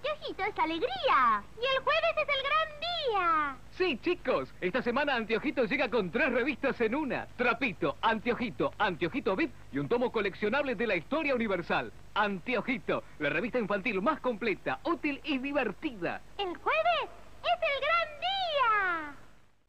Antiojito es alegría. Y el jueves es el gran día. Sí, chicos, esta semana Antiojito llega con 3 revistas en una. Trapito, Antiojito, Antiojito VIP y un tomo coleccionable de la historia universal. Antiojito, la revista infantil más completa, útil y divertida. El jueves es el gran